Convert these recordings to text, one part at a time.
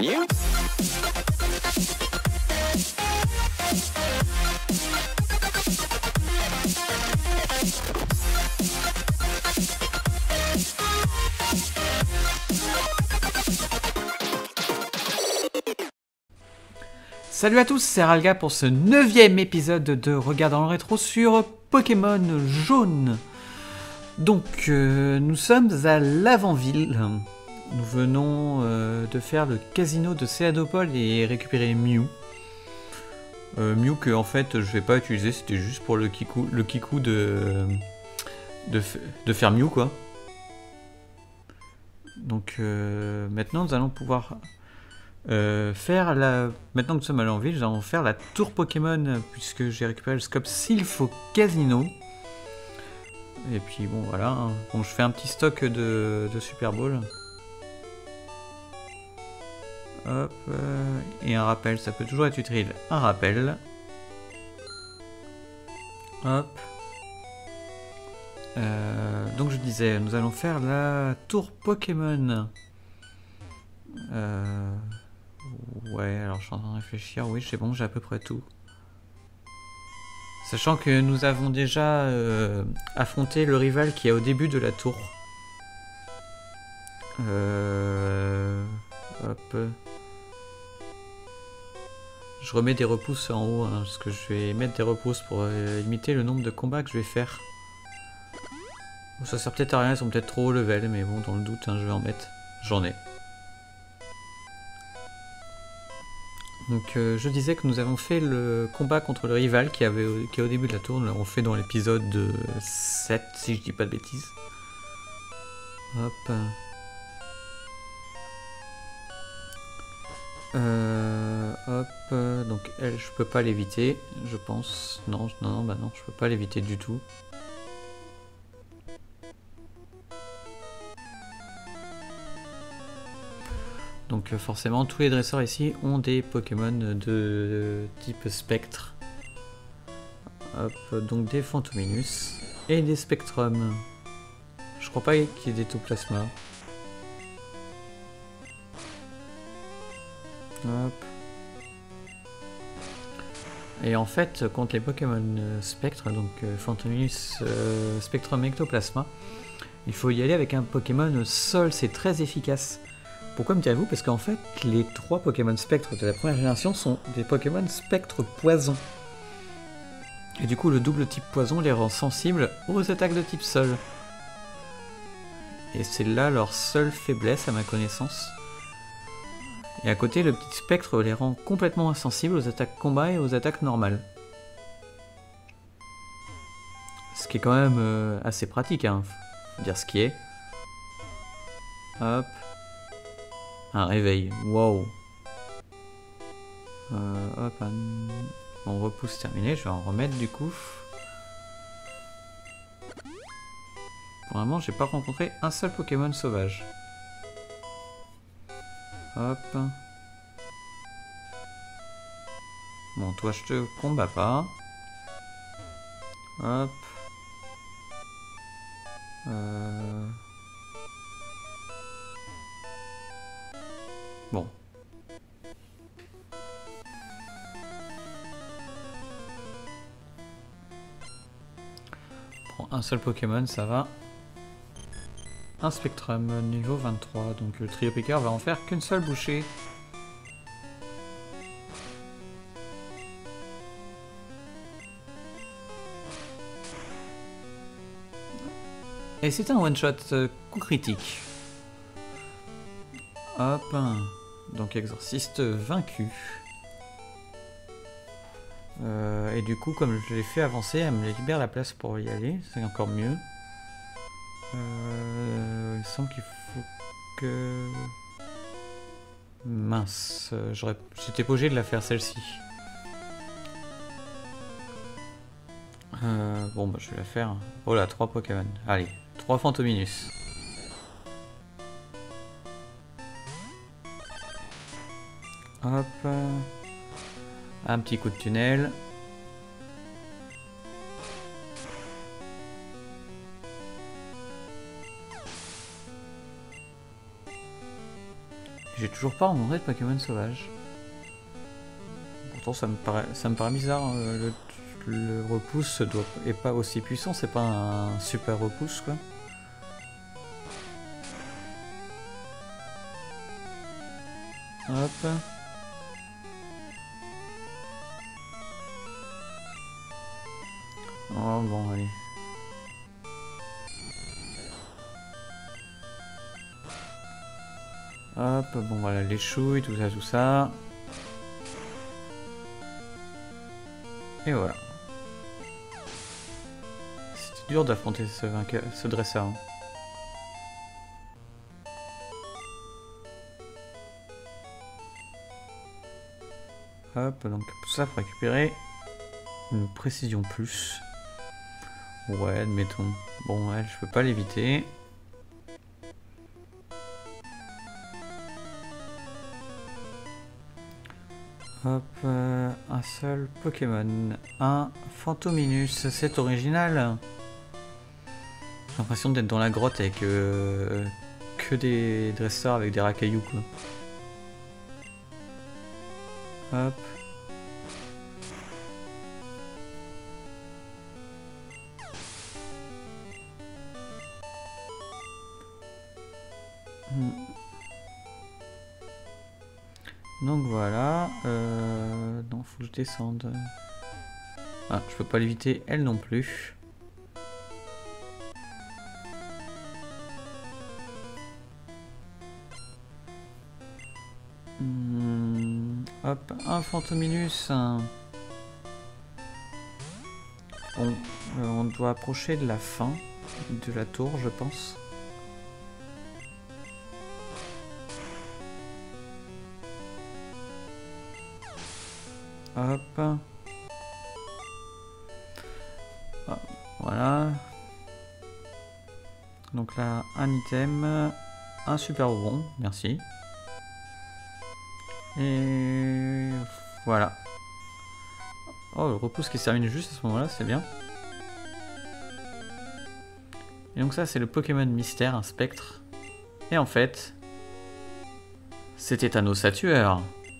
Mew? Salut à tous, c'est Ralga pour ce 9e épisode de Regard dans le rétro sur Pokémon Jaune. Donc, nous sommes à l'avant-ville. Nous venons de faire le casino de Céladopol et récupérer Mew. Mew que en fait je vais pas utiliser, c'était juste pour le kikou de faire Mew quoi. Donc maintenant nous allons pouvoir maintenant que nous sommes à l'envie, nous allons faire la tour Pokémon puisque j'ai récupéré le scope Sylph Casino. Et puis bon voilà, hein. Bon, je fais un petit stock de Super Ball. Hop, et un rappel, ça peut toujours être utile. Un rappel. Hop. Donc je disais, nous allons faire la tour Pokémon. Ouais, alors je suis en train de réfléchir. Oui, c'est bon, j'ai à peu près tout. Sachant que nous avons déjà affronté le rival qui est au début de la tour. Hop. Je remets des repousses en haut, hein, parce que je vais mettre des repousses pour limiter le nombre de combats que je vais faire. Bon, ça sert peut-être à rien, ils sont peut-être trop haut level, mais bon, dans le doute, hein, je vais en mettre. J'en ai. Donc je disais que nous avons fait le combat contre le rival qui est au début de la tour. Nous l'avons fait dans l'épisode 7, si je dis pas de bêtises. Hop. Hop, donc elle, je peux pas l'éviter, je pense. Non, bah non, je peux pas l'éviter du tout. Donc forcément, tous les dresseurs ici ont des Pokémon de type spectre. Hop, donc des Fantominus et des Spectrum. Je crois pas qu'il y ait des Toplasma. Hop. Et en fait, contre les Pokémon Spectre, donc Fantominus, Spectrum, Ectoplasma, il faut y aller avec un Pokémon Sol, c'est très efficace. Pourquoi me direz-vous? Parce qu'en fait, les 3 Pokémon Spectre de la première génération sont des Pokémon Spectre Poison. Et du coup, le double type Poison les rend sensibles aux attaques de type Sol. Et c'est là leur seule faiblesse à ma connaissance. Et à côté, le petit spectre les rend complètement insensibles aux attaques combat et aux attaques normales. Ce qui est quand même assez pratique, hein. Faut dire ce qui est. Hop. Un réveil. Wow. Hop. Bon, repousse terminé. Je vais en remettre du coup. Pour le moment, j'ai pas rencontré un seul Pokémon sauvage. Hop. Bon, toi, je te combats pas. Hop. Bon. Prends un seul Pokémon, ça va. Un Spectrum, niveau 23. Donc le trio piqueur va en faire qu'une seule bouchée. Et c'est un one-shot coup critique. Hop. Donc exorciste vaincu. Et du coup, comme je l'ai fait avancer, elle me libère la place pour y aller. C'est encore mieux. Il me semble qu'il faut que... Mince, j'étais pas obligé de la faire celle-ci. Bon bah je vais la faire. Oh là, 3 Pokémon. Allez, 3 Fantominus. Hop. Un petit coup de tunnel. J'ai toujours pas rencontré de Pokémon sauvage. Pourtant ça me paraît bizarre, hein, le repousse est pas aussi puissant, c'est pas un super repousse quoi. Hop. Oh bon, allez. Hop, bon voilà, les chouilles, tout ça. Et voilà. C'était dur d'affronter ce dresseur. Hop, donc tout ça pour récupérer une précision plus. Ouais, admettons. Bon, ouais, je peux pas l'éviter. Hop, un seul Pokémon. Un Phantominus, c'est original. J'ai l'impression d'être dans la grotte avec que des dresseurs avec des racailloux quoi. Hop. Donc voilà, non, faut que je descende. Ah, je peux pas l'éviter, elle non plus. Hop, un Phantominus. Bon, on doit approcher de la fin de la tour, je pense. Hop. Ah, voilà. Donc là, un item, un super bonbon, merci. Et voilà. Oh, le repousse qui se termine juste à ce moment-là, c'est bien. Et donc ça, c'est le Pokémon mystère, un spectre. Et en fait, c'était un ossature.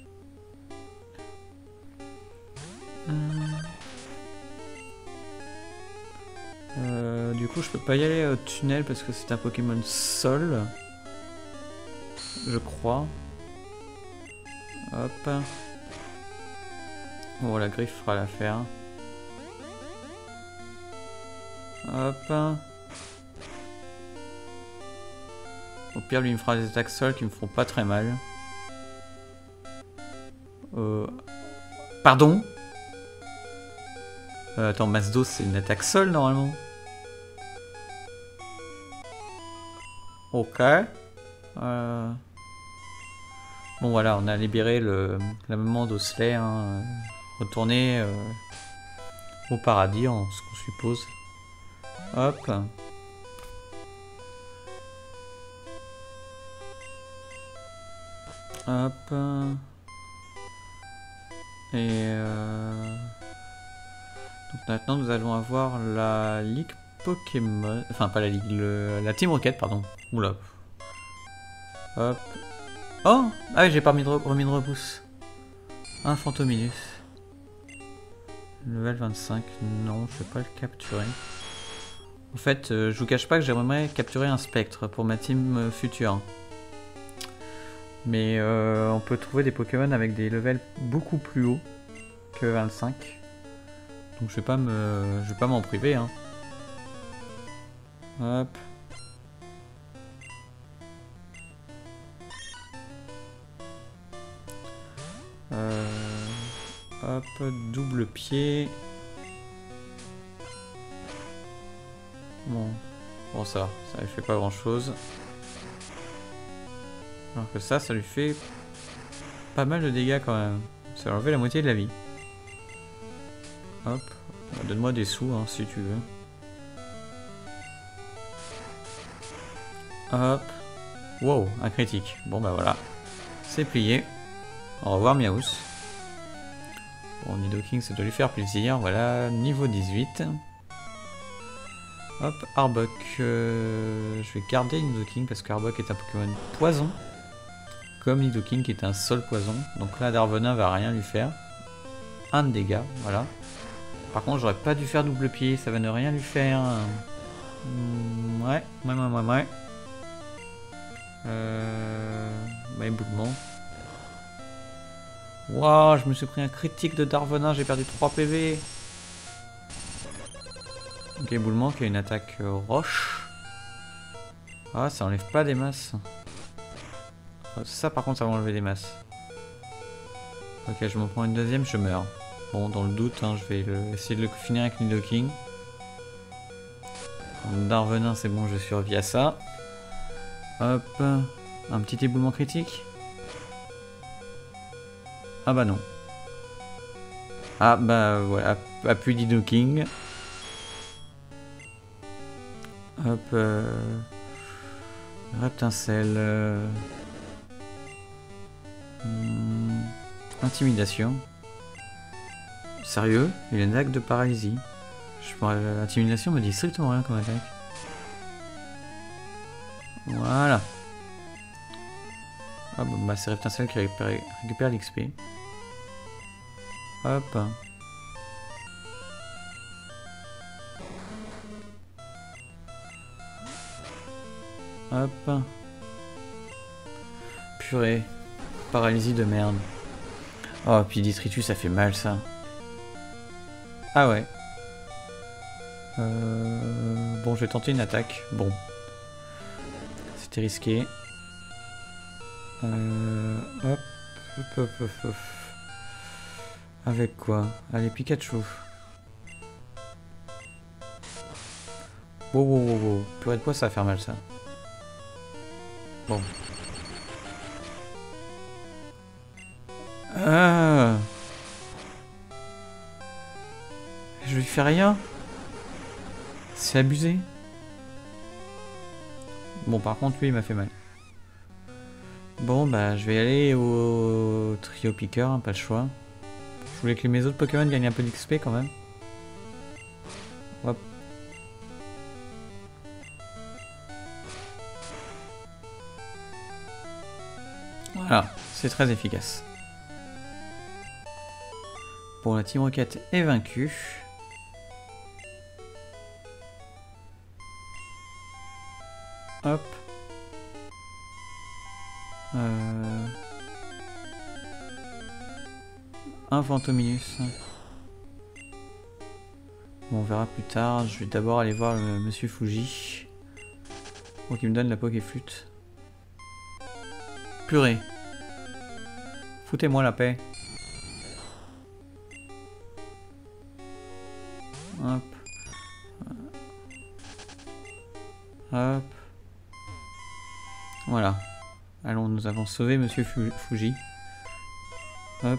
Du coup, je peux pas y aller au tunnel parce que c'est un Pokémon sol. Je crois. Hop. Bon, la griffe fera l'affaire. Hop. Au pire, lui, il me fera des attaques sol qui me feront pas très mal. Pardon? Attends, Masdos, c'est une attaque sol normalement. Ok. Bon voilà, on a libéré la maman d'Osley, hein, retourner au paradis, ce qu'on suppose. Hop. Hop. Et donc maintenant nous allons avoir la Ligue Pokémon, enfin pas la Ligue, la Team Rocket, pardon. Oula. Hop. Oh! Ah oui, j'ai pas remis de repousse. Un Phantominus. Level 25. Non, je vais pas le capturer. En fait, je vous cache pas que j'aimerais capturer un spectre pour ma team future. Mais on peut trouver des Pokémon avec des levels beaucoup plus hauts que 25. Donc je vais pas m'en priver, hein. Hop. Hop, double pied. Bon ça lui fait pas grand chose. Alors que ça lui fait pas mal de dégâts quand même. Ça lui enlève la moitié de la vie. Hop, donne-moi des sous hein, si tu veux. Hop. Wow, un critique. Bon bah voilà. C'est plié. Au revoir Miaous. Bon, Nidoking, ça doit lui faire plaisir. Voilà, niveau 18. Hop, Arbok. Je vais garder Nidoking parce qu'Arbok est un Pokémon poison. comme Nidoking qui est un sol poison. Donc là, Darvenin va rien lui faire. Un de dégâts, voilà. Par contre, j'aurais pas dû faire double pied, ça va ne rien lui faire. Ouais. Éboulement. Waouh, je me suis pris un critique de Darvenin, j'ai perdu 3 PV. Ok, éboulement qui a une attaque roche. Ah, ça enlève pas des masses. Ça par contre ça va enlever des masses. Ok, je m'en prends une deuxième, je meurs. Bon, dans le doute, hein, je vais essayer de le finir avec Nidoking. Darvenin, c'est bon, je survis à ça. Hop, un petit éboulement critique. Ah bah non. Ah bah voilà, appui Nidoking. Hop, Reptincelle. Intimidation. Sérieux? Il a une attaque de paralysie. L'intimidation me dit strictement rien comme attaque. Voilà. Ah bah c'est Reptincelle qui récupère l'XP. Hop. Hop. Purée. Paralysie de merde. Oh, puis Detritus, ça fait mal ça. Ah ouais. Bon, je vais tenter une attaque. Bon. C'était risqué. Hop. Hop. Avec quoi? Allez, Pikachu. Wow. Purée de poids, ça va faire mal ça. Bon. Je lui fais rien. C'est abusé. Bon, par contre, lui, il m'a fait mal. Bon, bah, je vais aller au trio piqueur, hein, pas le choix. Je voulais que mes autres Pokémon gagnent un peu d'XP quand même. Hop. Voilà, c'est très efficace. Bon, la Team Rocket est vaincue. Hop. Un Fantominus. Bon, on verra plus tard. Je vais d'abord aller voir le Monsieur Fuji. Pour qu'il me donne la Pokéflûte. Purée. Foutez-moi la paix. Hop. Hop. Voilà. Allons, nous avons sauvé Monsieur Fuji. Hop.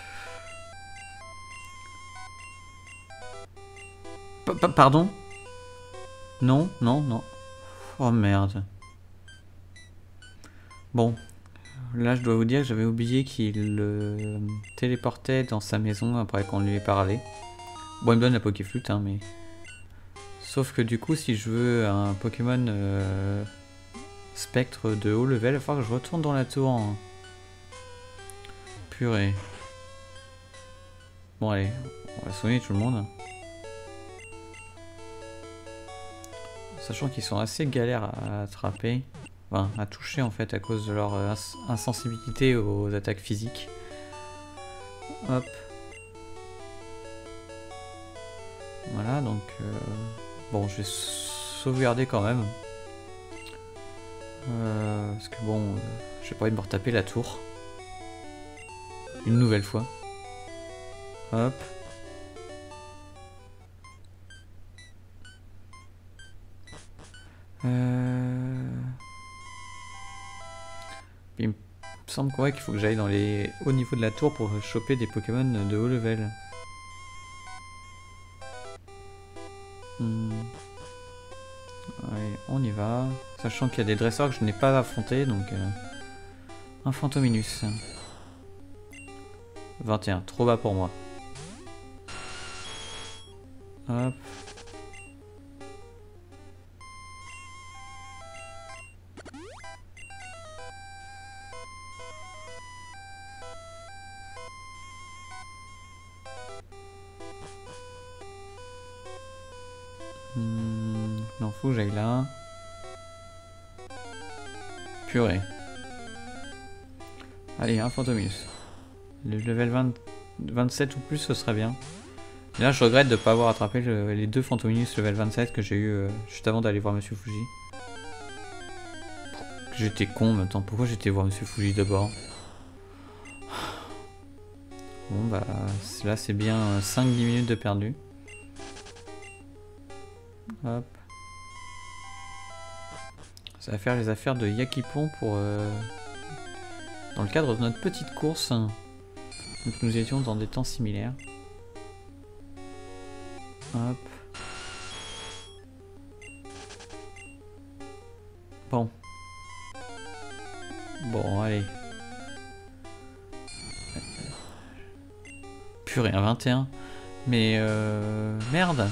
Pardon? Non. Oh merde. Bon. Là, je dois vous dire que j'avais oublié qu'il le téléportait dans sa maison après qu'on lui ait parlé. Bon, il me donne la Pokéflûte, hein, mais... Sauf que du coup, si je veux un Pokémon spectre de haut level, il va falloir que je retourne dans la tour. Hein. Purée. Bon, allez, on va soigner tout le monde. Sachant qu'ils sont assez galères à attraper. Enfin, à toucher en fait à cause de leur insensibilité aux attaques physiques. Hop. Voilà, donc... bon, je vais sauvegarder quand même. Parce que bon, j'ai pas envie de me retaper la tour. Une nouvelle fois. Hop. Il me semble qu'il faut que j'aille dans les hauts niveaux de la tour pour choper des Pokémon de haut level. Allez, on y va. Sachant qu'il y a des dresseurs que je n'ai pas affrontés, donc... un Fantominus. 21, trop bas pour moi. Hop. Non, faut que j'aille là. Purée. Allez, un Fantominus. Le level 27 ou plus, ce serait bien. Et là, je regrette de ne pas avoir attrapé les 2 Fantominus level 27 que j'ai eu juste avant d'aller voir Monsieur Fuji. J'étais con en même temps. Pourquoi j'étais voir Monsieur Fuji d'abord? Bon bah là c'est bien 5-10 minutes de perdu. Hop. Ça va faire les affaires de Yakipon pour dans le cadre de notre petite course. Donc nous étions dans des temps similaires. Hop. Bon. Bon, allez. Purée, un 21. Mais merde.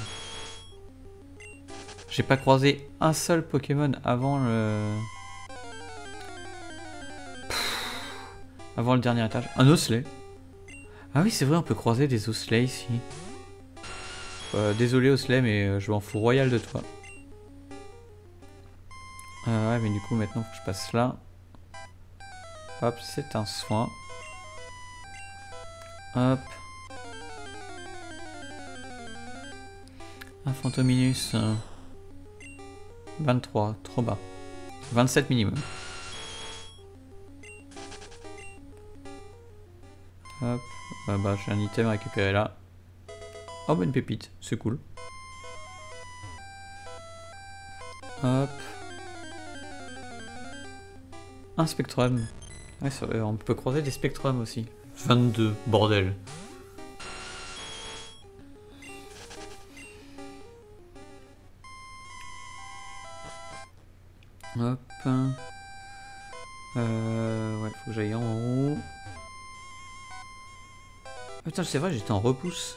J'ai pas croisé un seul Pokémon avant avant le dernier étage. Un Osley. Ah oui, c'est vrai, on peut croiser des Osley ici. Désolé Osley, mais je m'en fous royal de toi. Ouais, mais du coup, maintenant, faut que je passe là. Hop, c'est un soin. Hop. Un Fantominus. 23, trop bas. 27 minimum. Hop. Bah, j'ai un item à récupérer là. Oh, bonne pépite, c'est cool. Hop. Un Spectrum. Ouais, on peut croiser des Spectrums aussi. 22, bordel. Hop. Ouais, faut que j'aille en haut. Putain, c'est vrai, j'étais en repousse.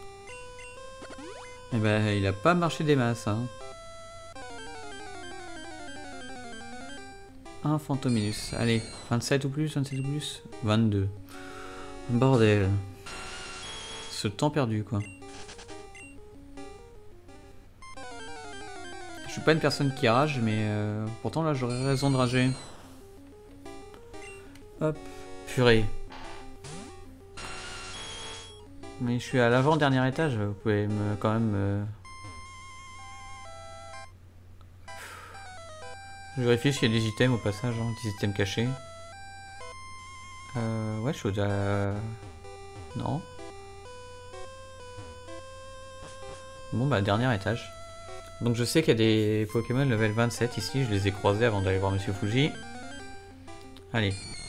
Eh ben, il a pas marché des masses, hein. Un Fantominus. Allez, 27 ou plus, 27 ou plus 22. Bordel. Ce temps perdu, quoi. Je suis pas une personne qui rage, mais pourtant là j'aurais raison de rager. Hop, purée. Mais je suis à l'avant-dernier étage, vous pouvez quand même... Je vérifie s'il y a des items au passage, hein, des items cachés. Ouais, je suis à... Non. Bon bah, dernier étage. Donc je sais qu'il y a des Pokémon level 27 ici, je les ai croisés avant d'aller voir Monsieur Fuji. Allez.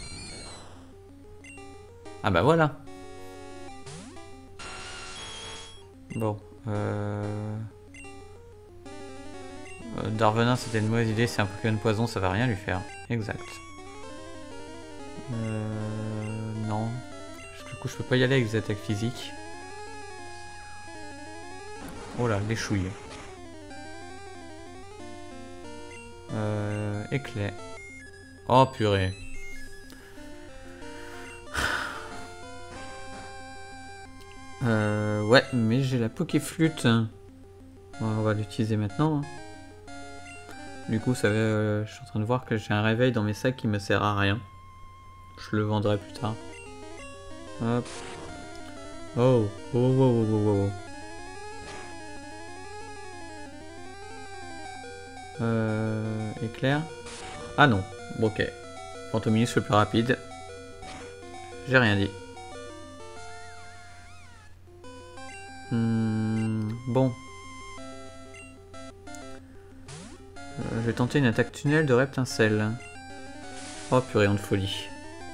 Ah bah voilà. Bon. Darvenin, c'était une mauvaise idée, c'est un Pokémon poison, ça va rien lui faire. Exact. Non. Du coup, je peux pas y aller avec des attaques physiques. Oh là, les chouilles. Éclair. Oh purée. Ouais, mais j'ai la Pokéflûte. On va l'utiliser maintenant. Du coup, ça va, je suis en train de voir que j'ai un réveil dans mes sacs qui me sert à rien. Je le vendrai plus tard. Hop. Oh, oh, oh, oh, oh, oh. Éclair. Ah non, ok. Fantominus le plus rapide. J'ai rien dit. Bon. Je vais tenter une attaque tunnel de Reptincelle. Oh purée, de folie.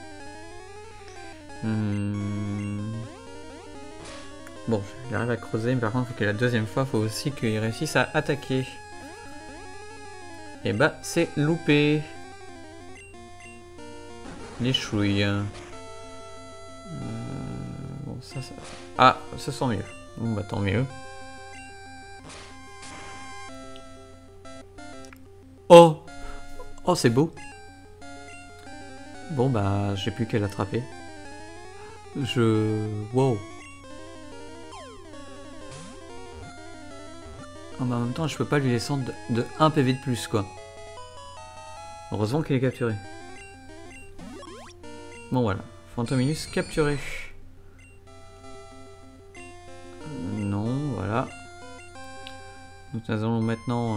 Bon, j'arrive à creuser, mais par contre, il faut que la deuxième fois, il faut aussi qu'il réussisse à attaquer. Et bah, c'est loupé. Les chouilles. Bon, ça... Ah, ça sent mieux. Bon, bah tant mieux. Oh! Oh, c'est beau. Bon, bah, j'ai plus qu'à l'attraper. Wow. Oh, bah, en même temps, je peux pas lui descendre de 1 PV de plus, quoi. Heureusement qu'il est capturé. Bon, voilà. Fantominus capturé. Non, voilà. Donc nous allons maintenant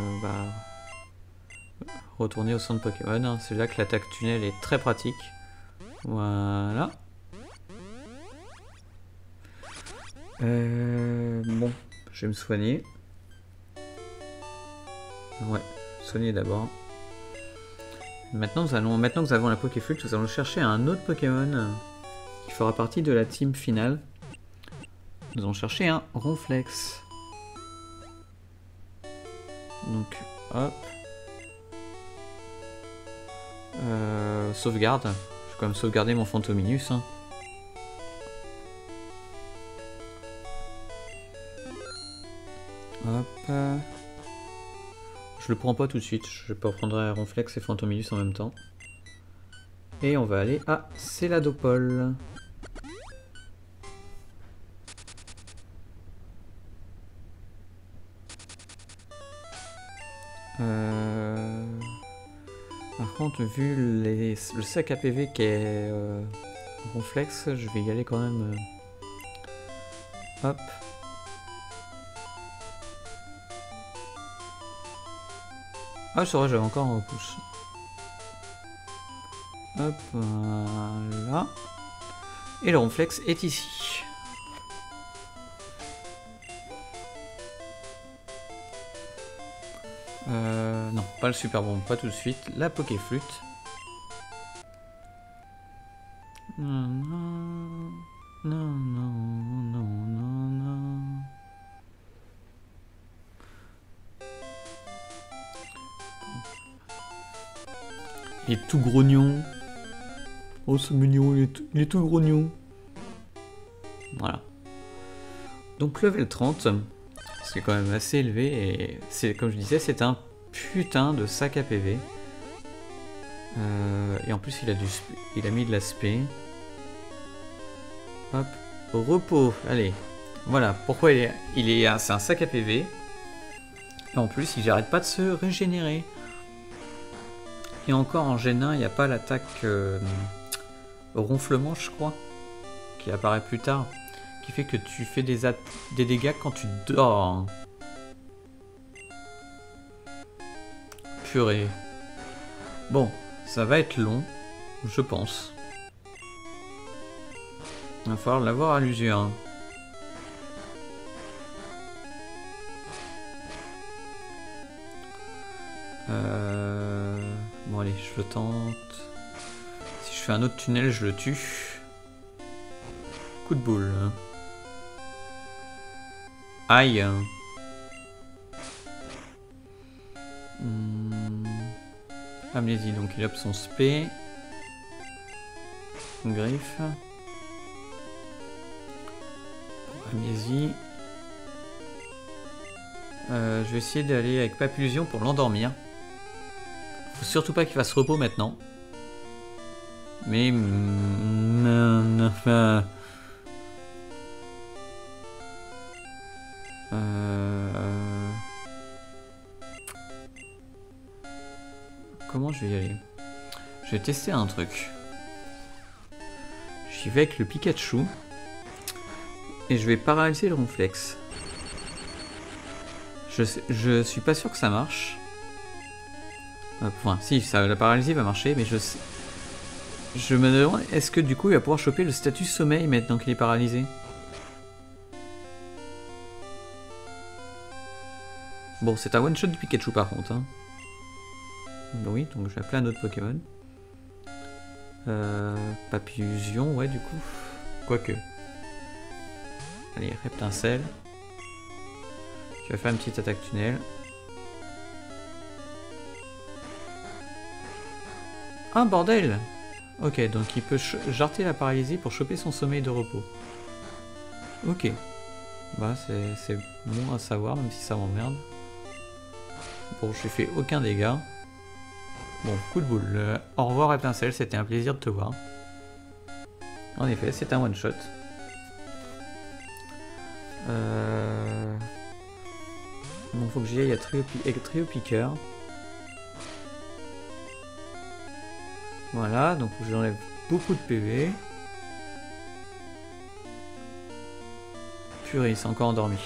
retourner au centre Pokémon. C'est là que l'attaque tunnel est très pratique. Voilà. Bon, je vais me soigner. Ouais, soigner d'abord. Maintenant, que nous avons la Pokéflux, nous allons chercher un autre Pokémon qui fera partie de la team finale. Nous allons chercher un Ronflex. Donc, hop. Sauvegarde. Je vais quand même sauvegarder mon Fantominus. Hein. Hop. Je le prends pas tout de suite. Je vais pas prendre Ronflex et Fantominus en même temps. Et on va aller à Céladopole. Par contre, vu le sac à PV qui est Ronflex, je vais y aller quand même. Hop. Ah, c'est vrai, j'avais encore un repousse. Hop, voilà. Et le Ronflex est ici. Non, pas le super bon, pas tout de suite. La Pokéflute. Non, non, non, non, non, non. Il est tout grognon. Oh, c'est mignon, il est tout grognon. Voilà. Donc level 30. C'est quand même assez élevé et c'est comme je disais, c'est un putain de sac à PV. Et en plus il a mis de l'aspect. Hop, repos, allez. Voilà, pourquoi c'est un sac à PV. Et en plus il n'arrête pas de se régénérer. Et encore en G1, il n'y a pas l'attaque ronflement, je crois, qui apparaît plus tard. Qui fait que tu fais des dégâts quand tu dors. Purée. Bon, ça va être long, je pense. Il va falloir l'avoir à l'usure. Bon allez, je le tente. Si je fais un autre tunnel, je le tue. Coup de boule. Aïe. Amnésie, donc il a son spé. Griffe. Amnésie. Je vais essayer d'aller avec Papillusion pour l'endormir. Faut surtout pas qu'il fasse repos maintenant. Mais... Comment je vais y aller? Je vais tester un truc. J'y vais avec le Pikachu. Et je vais paralyser le Ronflex. Je suis pas sûr que ça marche. Enfin, si, la paralysie va marcher, mais je me demande, est-ce que du coup il va pouvoir choper le statut sommeil maintenant qu'il est paralysé? Bon, c'est un one-shot du Pikachu par contre. Hein. Oui, donc je vais appeler un autre Pokémon. Papillusion, ouais, du coup. Quoique. Allez, Reptincelle. Tu vas faire une petite attaque tunnel. Ah, bordel! Ok, donc il peut jarter la paralysie pour choper son sommeil de repos. Ok. Bah, c'est bon à savoir, même si ça m'emmerde. Bon, je n'ai fait aucun dégât. Bon, coup de boule. Au revoir Reptincelle, c'était un plaisir de te voir. En effet, c'est un one-shot. Bon, faut que j'y aille à Trio Piqueur. Voilà, donc j'enlève beaucoup de PV. Purée, il s'est encore endormi.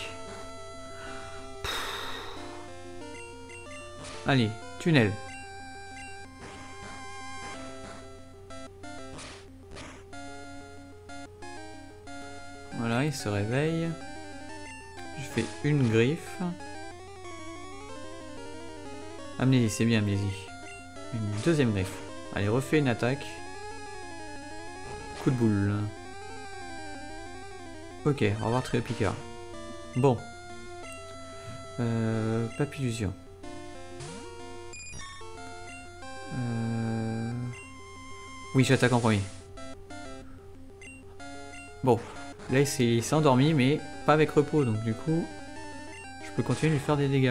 Allez, tunnel. Voilà, il se réveille. Je fais une griffe. Amnésie, c'est bien Amnésie. Une deuxième griffe. Allez, refais une attaque. Coup de boule. Ok, au revoir Trio Piqueur. Bon. Papillusion. Oui, j'attaque en premier. Bon. Là, il s'est endormi, mais pas avec repos. Donc du coup, je peux continuer de lui faire des dégâts.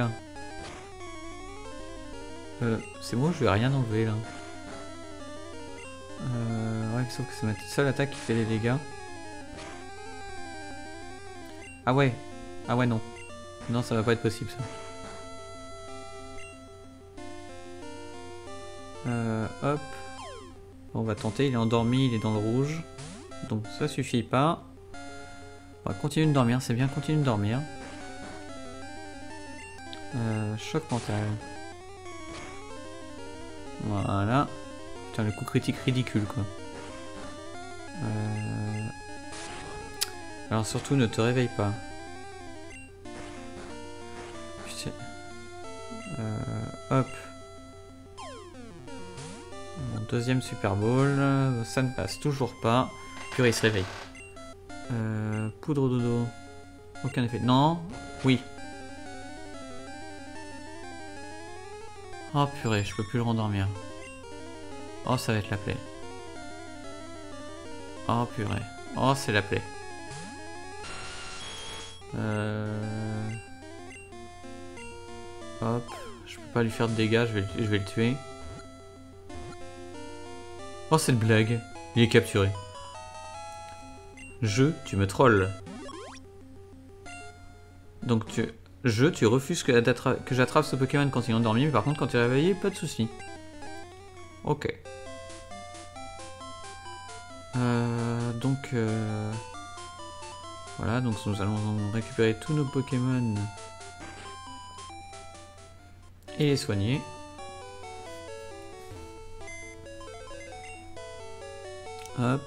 C'est bon, je vais rien enlever là. Ouais, sauf que c'est ma seule attaque qui fait des dégâts. Ah ouais. Ah ouais, non. Non, ça va pas être possible ça. Hop. Bon, on va tenter, il est endormi, il est dans le rouge. Donc ça suffit pas. On va continuer de dormir, c'est bien, continue de dormir. Choc mental. Voilà. Putain, le coup critique ridicule quoi. Alors surtout ne te réveille pas. Putain. Hop. Mon deuxième Super Bowl. Ça ne passe toujours pas. Purée, il se réveille. Poudre dodo. Aucun effet. Non. Oui. Oh purée, je peux plus le rendormir. Oh, ça va être la plaie. Oh purée. Oh, c'est la plaie. Hop. Je peux pas lui faire de dégâts, je vais le tuer. Oh, cette blague. Il est capturé. Tu me trolles. Donc tu refuses que j'attrape ce Pokémon quand il est endormi, mais par contre quand il est réveillé, pas de soucis. Ok. Voilà, donc nous allons récupérer tous nos Pokémon et les soigner. Hop.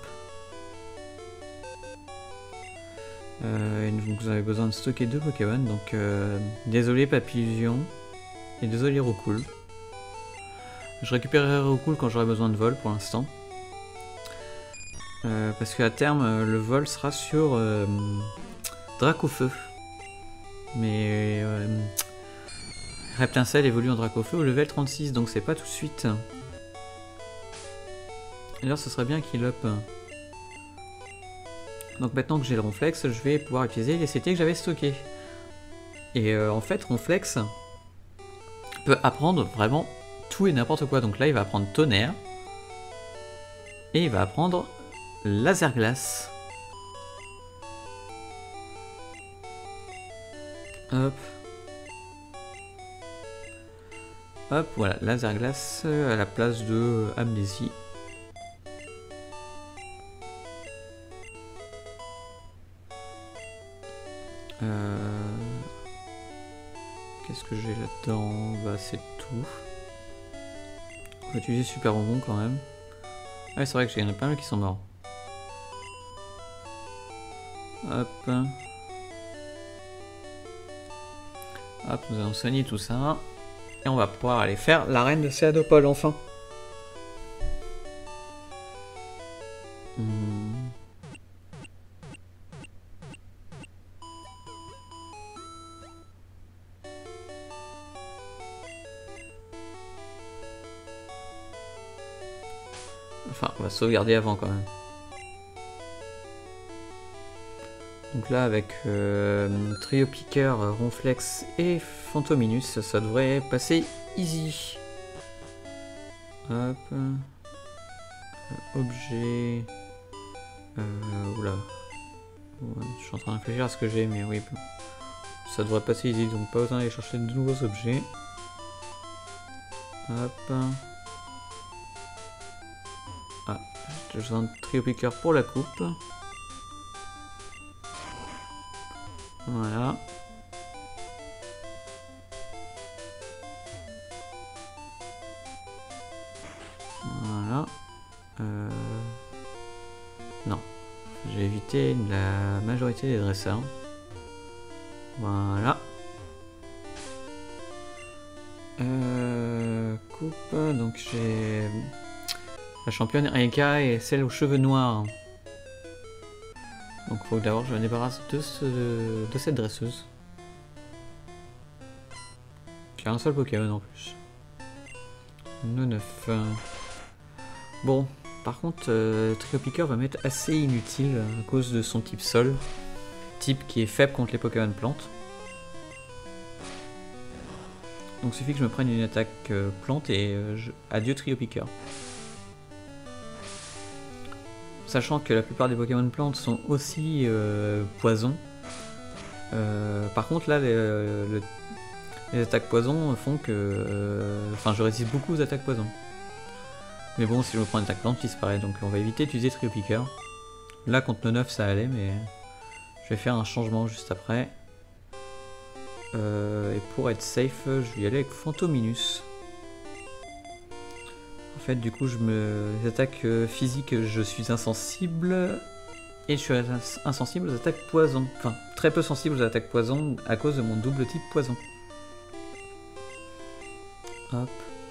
Et donc vous avez besoin de stocker 2 Pokémon, donc désolé Papillusion et désolé Roucoule. Je récupérerai Roucoule quand j'aurai besoin de vol pour l'instant. Parce qu'à terme le vol sera sur Dracofeu. Mais Reptincelle évolue en Dracofeu au level 36, donc c'est pas tout de suite. Alors ce serait bien qu'il up. Donc maintenant que j'ai le Ronflex, je vais pouvoir utiliser les CT que j'avais stockés. Et en fait, Ronflex peut apprendre vraiment tout et n'importe quoi. Donc là, il va apprendre Tonnerre. Et il va apprendre Laser Glace. Hop. Hop, voilà, Laser Glace à la place de Amnésie. Qu'est-ce que j'ai là-dedans? Bah c'est tout. On va utiliser Super Bonbon quand même. Ouais, c'est vrai que j'ai pas mal qui sont morts. Hop. Hop, nous allons soigner tout ça. Et on va pouvoir aller faire l'arène de Céadopole enfin. Enfin, on va sauvegarder avant quand même. Donc là, avec Trio Piqueur, Ronflex et Fantominus, ça devrait passer easy. Hop. Objet. Oula. Ouais, je suis en train de réfléchir à ce que j'ai, mais oui. ça devrait passer easy, donc pas besoin d'aller chercher de nouveaux objets. Hop. Ah, j'ai besoin de trio picker pour la coupe. Voilà. Voilà. Non. J'ai évité la majorité des dresseurs. Voilà. Coupe. Donc j'ai la championne Aika et celle aux cheveux noirs. Donc faut que d'abord je me débarrasse de cette dresseuse. Qui a un seul Pokémon en plus. 9. Bon, par contre, Trio Picker va m'être assez inutile à cause de son type sol. Type qui est faible contre les Pokémon plantes. Donc il suffit que je me prenne une attaque plante et adieu Trio Picker. Sachant que la plupart des Pokémon plantes sont aussi poison. Par contre là, les attaques poison font que... Enfin, je résiste beaucoup aux attaques poison. Mais bon, si je me prends une attaque plante, il disparaît. Donc on va éviter d'utiliser Trio Picker. Là, contre le 9, ça allait, mais... Je vais faire un changement juste après. Et pour être safe, je vais y aller avec Fantominus. En fait, du coup, les attaques physiques, je suis insensible. Et je suis insensible aux attaques poison. Enfin, très peu sensible aux attaques poison à cause de mon double type poison. Hop.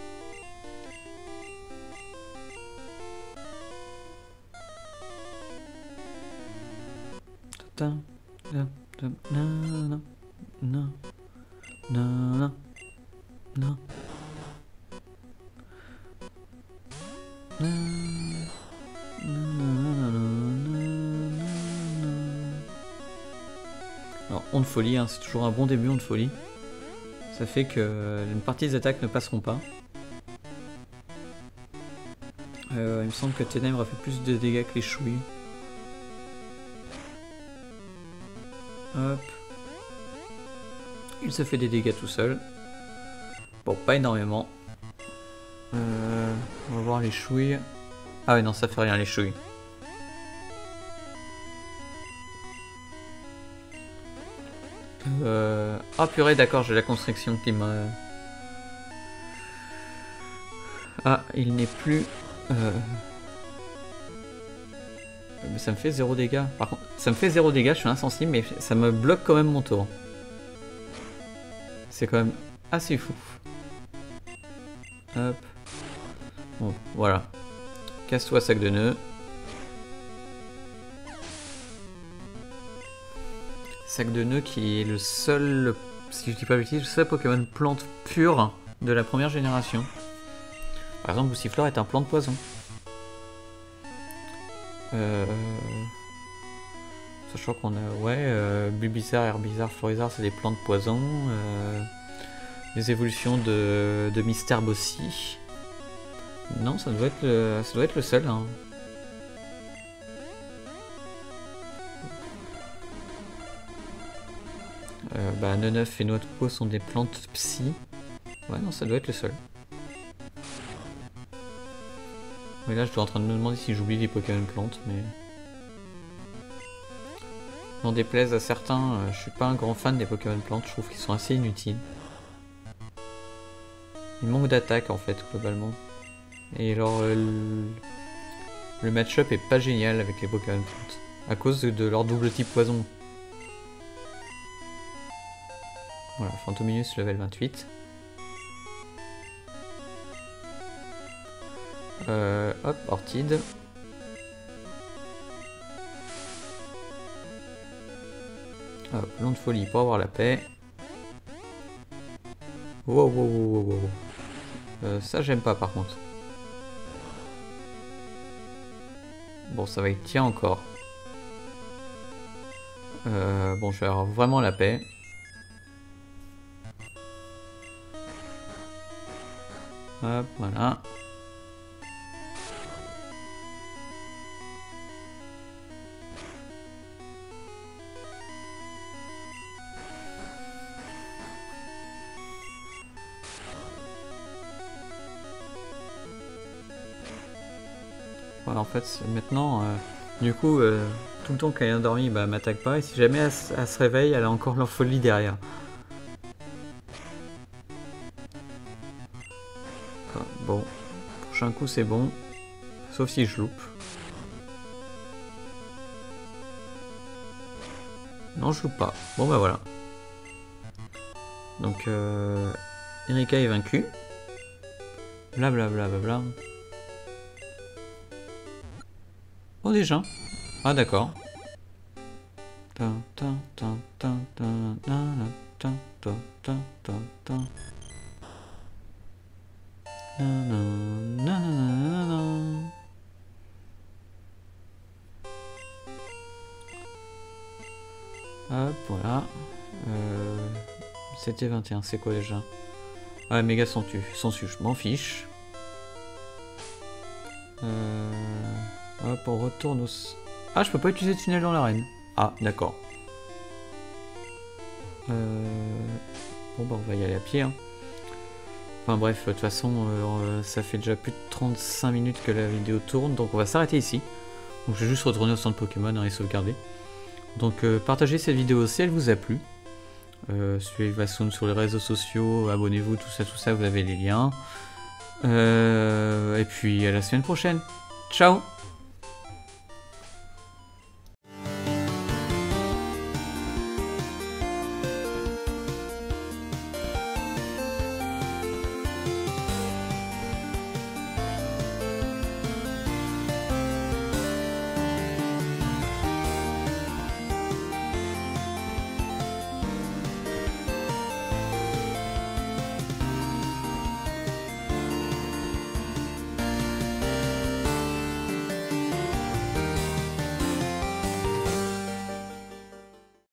Non. Alors, onde folie, hein, c'est toujours un bon début, onde folie. Ça fait que une partie des attaques ne passeront pas. Il me semble que Ténèbres a fait plus de dégâts que les chouilles. Hop. Il se fait des dégâts tout seul. Bon, pas énormément. On va voir les chouilles. Ah ouais, non, ça fait rien les chouilles. Ah purée, d'accord, j'ai la construction qui m'a... Ah, il n'est plus... Mais ça me fait 0 dégâts. Par contre, ça me fait 0 dégâts, je suis insensible, mais ça me bloque quand même mon tour. C'est quand même assez fou. Hop. Bon, voilà. Casse-toi, sac de nœuds. Sac de nœuds qui est le seul, si je dis pas bêtise, le seul Pokémon plante pure de la première génération. Par exemple, Boussifleur est un plante poison. Sachant qu'on a, ouais, Bulbizarre, Herbizarre, Florizarre, c'est des plantes poison. Les évolutions de Misterbe aussi. Non, ça doit être le seul. Hein. Bah, Neneuf et Noix de Peau sont des plantes psy. Ouais, non, ça doit être le seul. Mais là, je dois en train de me demander si j'oublie les Pokémon plantes, mais... N'en déplaise à certains, je suis pas un grand fan des Pokémon plantes, je trouve qu'ils sont assez inutiles. Ils manquent d'attaque en fait, globalement. Et alors, le match-up est pas génial avec les Pokémon plantes, à cause de leur double type poison. Voilà, Fantominus level 28. Hop, Orchid. Hop, long de folie pour avoir la paix. Wow, wow, wow, wow, wow. Ça j'aime pas par contre. Bon, ça va être tient encore. Bon, je vais avoir vraiment la paix. Hop, voilà. Ouais, en fait, maintenant, du coup, tout le temps qu'elle est endormie, bah, elle m'attaque pas. Et si jamais elle se réveille, elle a encore leur folie derrière. Enfin, bon, prochain coup, c'est bon. Sauf si je loupe. Non, je loupe pas. Bon, bah voilà. Donc, Erika est vaincue. Blablabla. Oh, déjà. Ah, d'accord. Hop, voilà. C'était 21, c'est quoi déjà? Ah, méga sans su, je m'en fiche. Hop, on retourne au... Ah, je peux pas utiliser le tunnel dans l'arène. Ah, d'accord. Bon, bah, on va y aller à pied. Hein. Enfin, bref, de toute façon, ça fait déjà plus de 35 minutes que la vidéo tourne, donc on va s'arrêter ici. Donc, je vais juste retourner au centre Pokémon et sauvegarder. Donc, partagez cette vidéo si elle vous a plu. Suivez Vassoun sur les réseaux sociaux, abonnez-vous, tout ça, vous avez les liens. Et puis, à la semaine prochaine. Ciao!